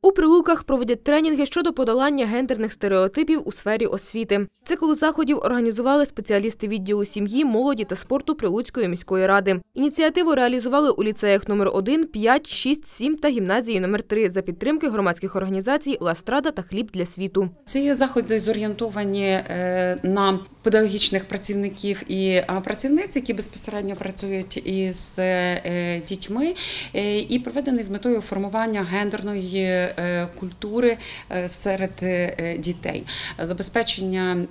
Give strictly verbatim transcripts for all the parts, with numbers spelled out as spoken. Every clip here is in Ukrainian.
У Прилуках проводять тренінги щодо подолання гендерних стереотипів у сфері освіти. Цикл заходів організували спеціалісти відділу сім'ї, молоді та спорту Прилуцької міської ради. Ініціативу реалізували у ліцеях номер один, п'ять, шість, сім та гімназії номер три за підтримки громадських організацій «Ластрада» та «Хліб для світу». Ці заходи зорієнтовані на педагогічних працівників і працівниць, які безпосередньо працюють із дітьми, і проведений з метою формування гендерної культури серед дітей, забезпечення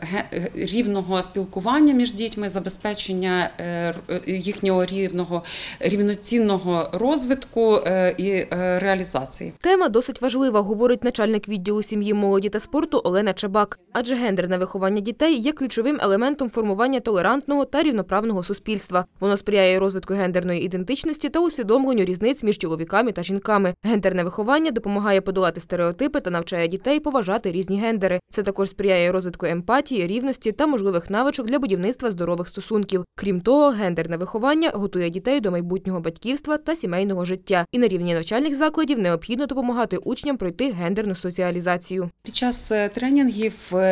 рівного спілкування між дітьми, забезпечення їхнього рівного, рівноцінного розвитку і реалізації. Тема досить важлива, говорить начальник відділу сім'ї, молоді та спорту Олена Чабак. Адже гендерне виховання дітей є ключовим елементом формування толерантного та рівноправного суспільства. Воно сприяє розвитку гендерної ідентичності та усвідомленню різниць між чоловіками та жінками. Гендерне виховання допомагає подолати стереотипи та навчає дітей поважати різні гендери. Це також сприяє розвитку емпатії, рівності та можливих навичок для будівництва здорових стосунків. Крім того, гендерне виховання готує дітей до майбутнього батьківства та сімейного життя. І на рівні навчальних закладів необхідно допомагати учням пройти гендерну соціалізацію. Під час тренінгів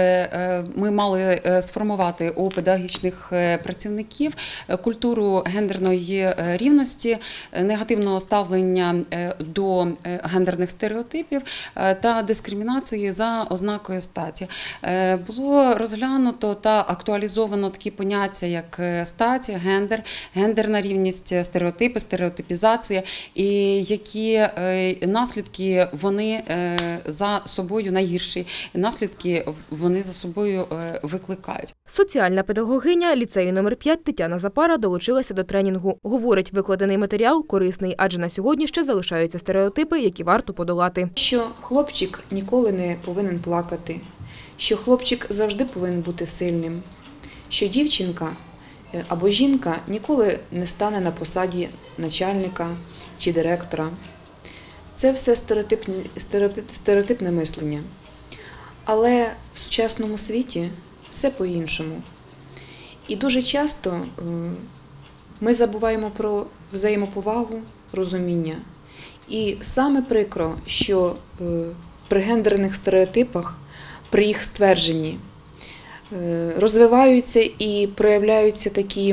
ми мали сформувати у педагогічних працівників культуру гендерної рівності, негативного ставлення до гендерних стереотипів та дискримінації за ознакою статі. Було розглянуто та актуалізовано такі поняття, як стать, гендер, гендерна рівність, стереотипи, стереотипізація і які наслідки вони за собою найгірші, наслідки вони за собою викликають. Соціальна педагогиня ліцею номер п'ять Тетяна Запара долучилася до тренінгу. Говорить, викладений матеріал корисний, адже на сьогодні ще залишаються стереотипи, які варто подолати. Що хлопчик ніколи не повинен плакати, що хлопчик завжди повинен бути сильним, що дівчинка або жінка ніколи не стане на посаді начальника чи директора. Це все стереотипне, стереотипне мислення. Але в сучасному світі все по-іншому. І дуже часто ми забуваємо про взаємоповагу, розуміння. І саме прикро, що при гендерних стереотипах, при їх ствердженні, розвиваються і проявляються такі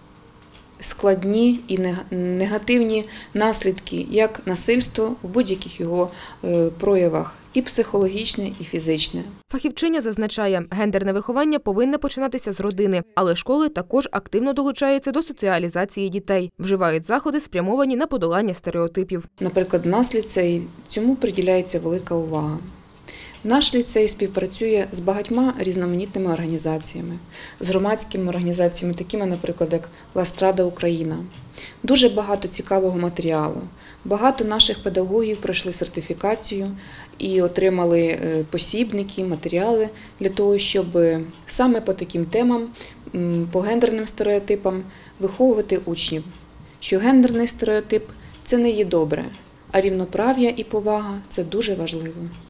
складні і негативні наслідки, як насильство в будь-яких його проявах, і психологічне, і фізичне. Фахівчиня зазначає, гендерне виховання повинно починатися з родини, але школи також активно долучаються до соціалізації дітей, вживають заходи, спрямовані на подолання стереотипів. Наприклад, в наш ліцей цьому приділяється велика увага. Наш ліцей співпрацює з багатьма різноманітними організаціями, з громадськими організаціями, такими, наприклад, як «Ластрада Україна». Дуже багато цікавого матеріалу. Багато наших педагогів пройшли сертифікацію і отримали посібники, матеріали для того, щоб саме по таким темам, по гендерним стереотипам виховувати учнів. Що гендерний стереотип – це не є добре, а рівноправ'я і повага – це дуже важливо.